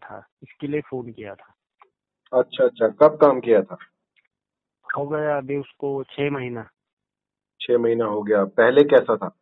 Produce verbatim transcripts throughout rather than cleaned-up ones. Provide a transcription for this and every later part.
था, इसके लिए फोन किया था। अच्छा अच्छा, कब काम किया था? हो गया अभी उसको छह महीना। छह महीना हो गया। पहले कैसा था?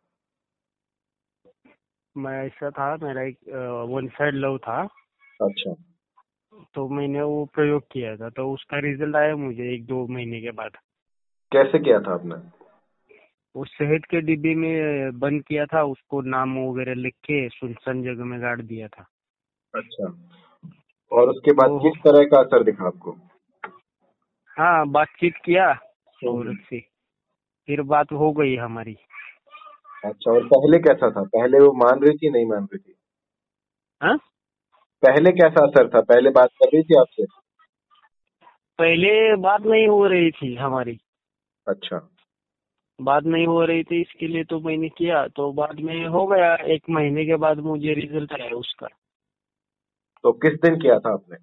मैं ऐसा था, मेरा एक वन साइड लव था, अच्छा तो मैंने वो प्रयोग किया था, तो उसका रिजल्ट आया मुझे एक दो महीने के बाद। कैसे किया था आपने? वो शहद के डिब्बे में बंद किया था, उसको नाम वगैरह लिख के सुनसान जगह में गाड़ दिया था। अच्छा, और उसके बाद तो किस तरह का असर दिखा आपको? हाँ, बातचीत किया हम्म। औरत से, फिर बात हो गई हमारी। अच्छा, और पहले कैसा था? पहले वो मान रही थी नहीं मान रही थी? हाँ, पहले कैसा असर था? पहले बात कर रही थी आपसे? पहले बात नहीं हो रही थी हमारी, अच्छा, बात नहीं हो रही थी, इसके लिए तो मैंने किया, तो बाद में हो गया, एक महीने के बाद मुझे रिजल्ट आया उसका। तो किस दिन किया था आपने?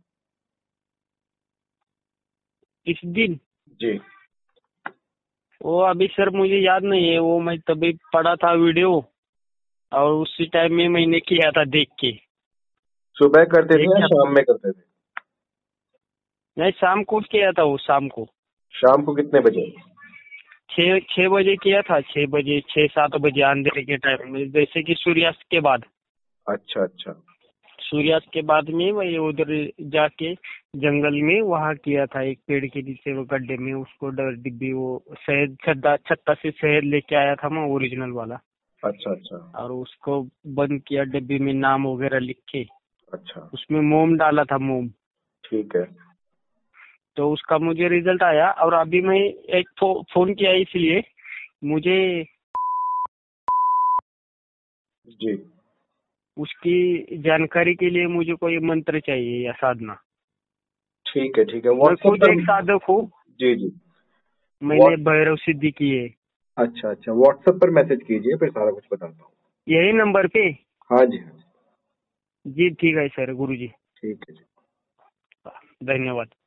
इस दिन जी। वो अभी सर मुझे याद नहीं है, वो मैं तभी पढ़ा था वीडियो, और उसी टाइम में मैंने किया था देख के। सुबह करते थे एक या हफ- शाम में करते थे? नहीं, शाम को किया था, वो शाम को शाम को कितने बजे? छः छः बजे किया था, छः बजे छः सात बजे अंधेरे के टाइम में, जैसे कि सूर्यास्त के बाद। अच्छा अच्छा। सूर्यास्त के बाद में मैं उधर जाके जंगल में वहाँ किया था, एक पेड़ के नीचे वो गड्ढे में, उसको डर डिब्बी वो शहद छत्ता छत्ता से शहद लेके आया था मैं, ओरिजिनल वाला, अच्छा अच्छा। और उसको बंद किया डिब्बी में, नाम वगैरह लिख के। अच्छा, उसमें मोम डाला था, मोम। ठीक है। तो उसका मुझे रिजल्ट आया, और अभी मैं एक फो, फोन किया इसलिए, मुझे जी, उसकी जानकारी के लिए मुझे कोई मंत्र चाहिए या साधना। ठीक है ठीक है। मैं व्हाट्सएप खुद पर। एक साधक हूँ, जी जी। मैंने व्हाट भैरव सिद्धि की है। अच्छा अच्छा, व्हाट्सएप पर मैसेज कीजिए, फिर सारा कुछ बताता हूँ। यही नंबर पे? हाँ जी हाँ जी। जी ठीक है सर, गुरु जी, ठीक है जी। धन्यवाद।